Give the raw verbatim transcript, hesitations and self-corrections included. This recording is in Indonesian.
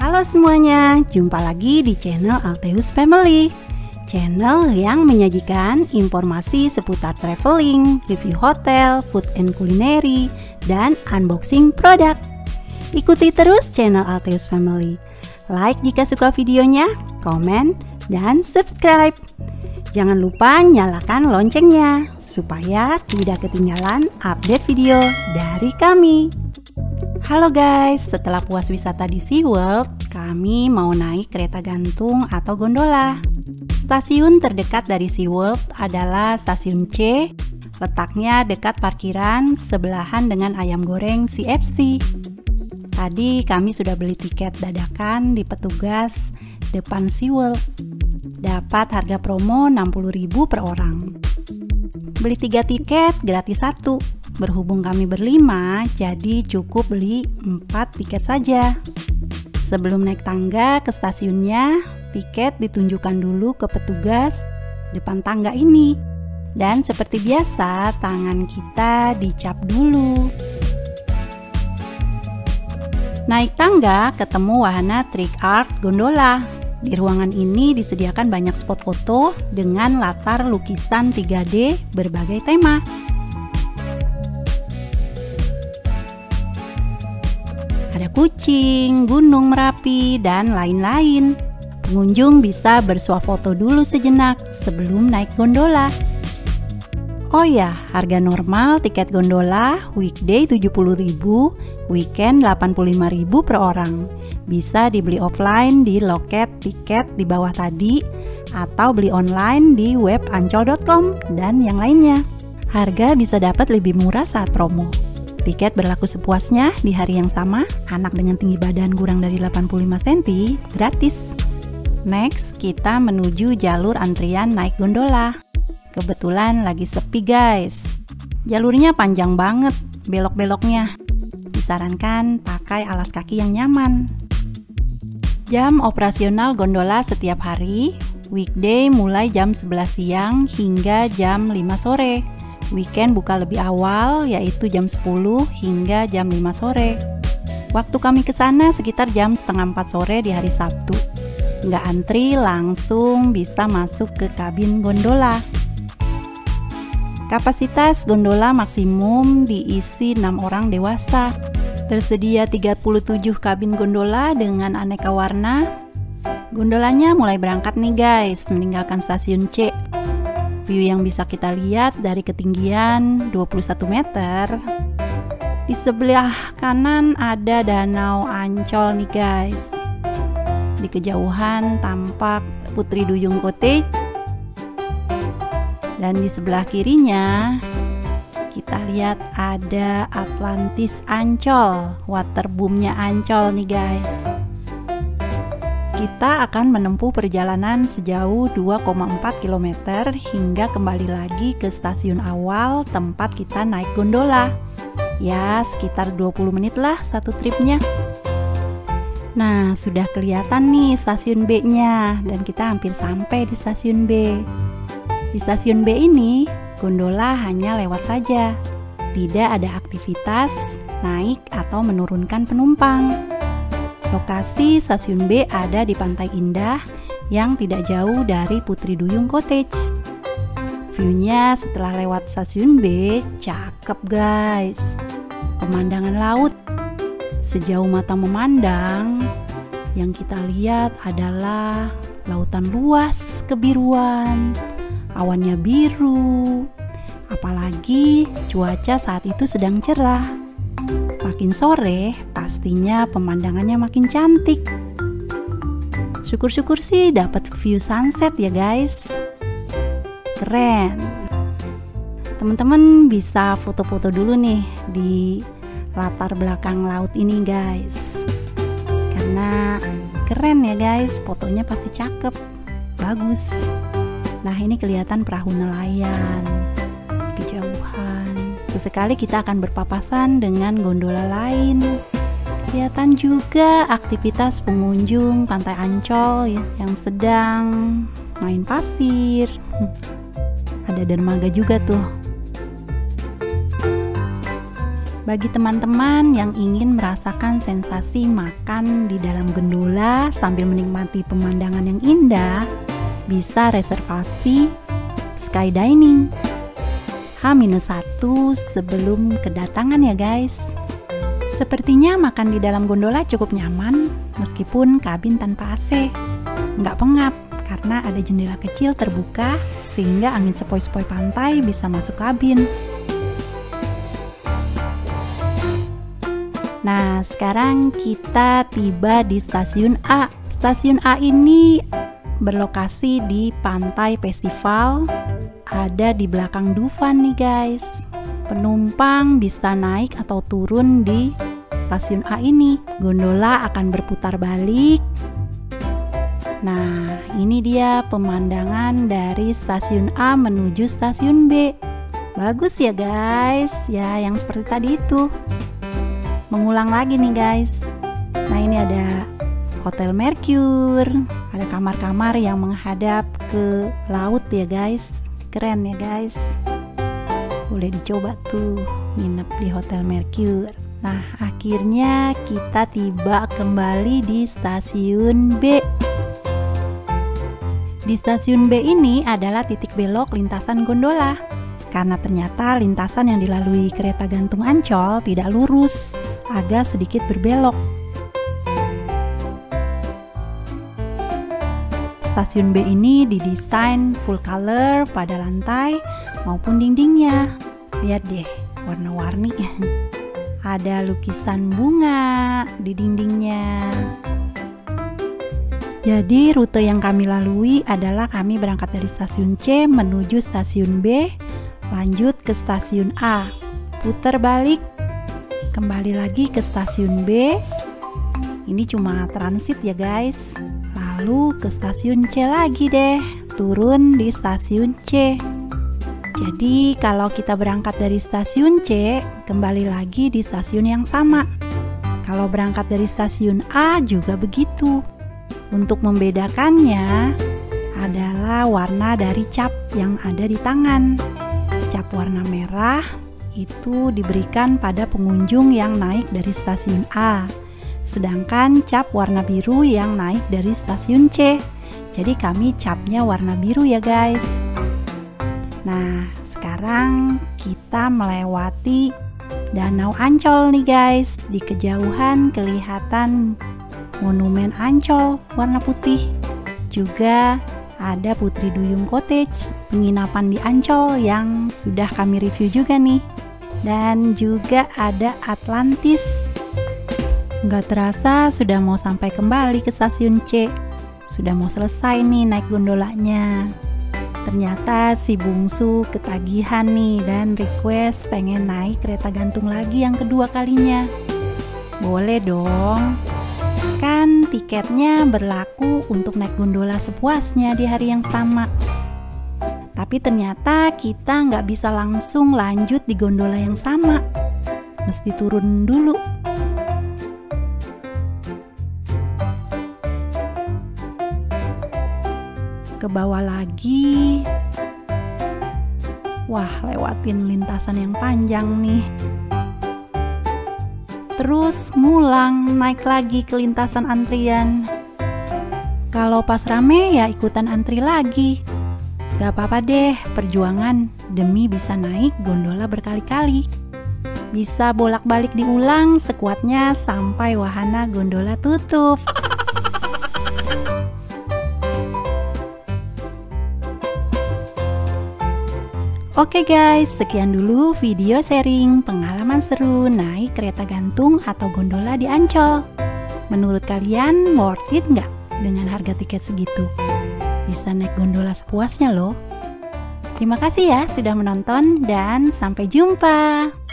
Halo semuanya, jumpa lagi di channel Alteus Family, channel yang menyajikan informasi seputar traveling, review hotel, food and culinary, dan unboxing produk. Ikuti terus channel Alteus Family. Like jika suka videonya, komen, dan subscribe. Jangan lupa nyalakan loncengnya supaya tidak ketinggalan update video dari kami. Halo guys, setelah puas wisata di SeaWorld, kami mau naik kereta gantung atau gondola. Stasiun terdekat dari SeaWorld adalah Stasiun C, letaknya dekat parkiran sebelahan dengan ayam goreng C F C. Tadi kami sudah beli tiket dadakan di petugas depan SeaWorld. Dapat harga promo enam puluh ribu per orang. Beli tiga tiket gratis satu. Berhubung kami berlima, jadi cukup beli empat tiket saja. Sebelum naik tangga ke stasiunnya, tiket ditunjukkan dulu ke petugas depan tangga ini. Dan seperti biasa, tangan kita dicap dulu. Naik tangga, ketemu wahana trick art gondola. Di ruangan ini disediakan banyak spot foto dengan latar lukisan tiga D berbagai tema. Ada kucing, gunung Merapi, dan lain-lain. Pengunjung bisa bersuah foto dulu sejenak sebelum naik gondola. Oh ya, harga normal tiket gondola weekday tujuh puluh ribu, weekend delapan puluh lima ribu per orang. Bisa dibeli offline di loket tiket di bawah tadi atau beli online di web ancol dot com dan yang lainnya. Harga bisa dapat lebih murah saat promo. Tiket berlaku sepuasnya di hari yang sama. Anak dengan tinggi badan kurang dari delapan puluh lima sentimeter gratis. Next, kita menuju jalur antrian naik gondola. Kebetulan lagi sepi guys. Jalurnya panjang banget, belok-beloknya. Disarankan pakai alas kaki yang nyaman. Jam operasional gondola setiap hari, weekday mulai jam sebelas siang hingga jam lima sore. Weekend buka lebih awal, yaitu jam sepuluh hingga jam lima sore. Waktu kami ke sana sekitar jam setengah empat sore di hari Sabtu. Nggak antri, langsung bisa masuk ke kabin gondola. Kapasitas gondola maksimum diisi enam orang dewasa. Tersedia tiga puluh tujuh kabin gondola dengan aneka warna. Gondolanya mulai berangkat nih guys, meninggalkan stasiun C. View yang bisa kita lihat dari ketinggian dua puluh satu meter. Di sebelah kanan ada Danau Ancol nih guys. Di kejauhan tampak Putri Duyung Cottage. Dan di sebelah kirinya kita lihat ada Atlantis Ancol, waterboomnya Ancol nih guys. Kita akan menempuh perjalanan sejauh dua koma empat kilometer hingga kembali lagi ke stasiun awal tempat kita naik gondola. Ya, sekitar dua puluh menit lah satu tripnya. Nah, sudah kelihatan nih stasiun B-nya dan kita hampir sampai di stasiun B. Di stasiun B ini, gondola hanya lewat saja. Tidak ada aktivitas naik atau menurunkan penumpang. Lokasi stasiun B ada di Pantai Indah yang tidak jauh dari Putri Duyung Cottage. View-nya setelah lewat stasiun B, cakep guys. Pemandangan laut. Sejauh mata memandang, yang kita lihat adalah lautan luas kebiruan. Awannya biru. Apalagi cuaca saat itu sedang cerah. Makin sore, pastinya pemandangannya makin cantik. Syukur-syukur sih dapat view sunset ya guys. Keren. Teman-teman bisa foto-foto dulu nih di latar belakang laut ini guys. Karena keren ya guys, fotonya pasti cakep, bagus. Nah, ini kelihatan perahu nelayan kejauhan. Sesekali kita akan berpapasan dengan gondola lain. Kelihatan juga aktivitas pengunjung Pantai Ancol ya, yang sedang main pasir. Ada dermaga juga tuh. Bagi teman-teman yang ingin merasakan sensasi makan di dalam gondola sambil menikmati pemandangan yang indah, bisa reservasi Sky Dining H minus satu sebelum kedatangan ya guys. Sepertinya makan di dalam gondola cukup nyaman meskipun kabin tanpa A C. Nggak pengap karena ada jendela kecil terbuka sehingga angin sepoi-sepoi pantai bisa masuk kabin. Nah, sekarang kita tiba di stasiun A. Stasiun A ini berlokasi di Pantai Festival, ada di belakang Dufan nih guys. Penumpang bisa naik atau turun di stasiun A ini. Gondola akan berputar balik. Nah, ini dia pemandangan dari stasiun A menuju stasiun B. Bagus ya guys, ya yang seperti tadi itu. Mengulang lagi nih guys. Nah, ini ada Hotel Mercure, ada kamar-kamar yang menghadap ke laut ya guys. Keren ya guys. Boleh dicoba tuh nginep di Hotel Mercure. Nah, akhirnya kita tiba kembali di stasiun B. Di stasiun B ini adalah titik belok lintasan gondola. Karena ternyata lintasan yang dilalui kereta gantung Ancol tidak lurus, agak sedikit berbelok. Stasiun B ini didesain full color pada lantai maupun dindingnya. Lihat deh, warna-warni. Ada lukisan bunga di dindingnya. Jadi rute yang kami lalui adalah kami berangkat dari stasiun C menuju stasiun B, lanjut ke stasiun A, putar balik, kembali lagi ke stasiun B. Ini cuma transit ya guys. Lalu ke stasiun C lagi deh, turun di stasiun C. Jadi kalau kita berangkat dari stasiun C, kembali lagi di stasiun yang sama. Kalau berangkat dari stasiun A juga begitu. Untuk membedakannya adalah warna dari cap yang ada di tangan. Cap warna merah itu diberikan pada pengunjung yang naik dari stasiun A. Sedangkan cap warna biru yang naik dari stasiun C. Jadi kami capnya warna biru ya guys. Nah, sekarang kita melewati Danau Ancol nih guys. Di kejauhan kelihatan Monumen Ancol warna putih. Juga ada Putri Duyung Cottage, penginapan di Ancol yang sudah kami review juga nih. Dan juga ada Atlantis. Nggak terasa sudah mau sampai kembali ke stasiun C. Sudah mau selesai nih naik gondolanya. Ternyata si bungsu ketagihan nih dan request pengen naik kereta gantung lagi yang kedua kalinya. Boleh dong. Kan tiketnya berlaku untuk naik gondola sepuasnya di hari yang sama. Tapi ternyata kita nggak bisa langsung lanjut di gondola yang sama. Mesti turun dulu. Ke bawah lagi. Wah, lewatin lintasan yang panjang nih. Terus ngulang naik lagi ke lintasan antrian. Kalau pas rame ya ikutan antri lagi. Gak apa-apa deh, perjuangan demi bisa naik gondola berkali-kali. Bisa bolak-balik diulang sekuatnya sampai wahana gondola tutup. Oke guys, sekian dulu video sharing pengalaman seru naik kereta gantung atau gondola di Ancol. Menurut kalian worth it nggak dengan harga tiket segitu? Bisa naik gondola sepuasnya loh. Terima kasih ya sudah menonton dan sampai jumpa.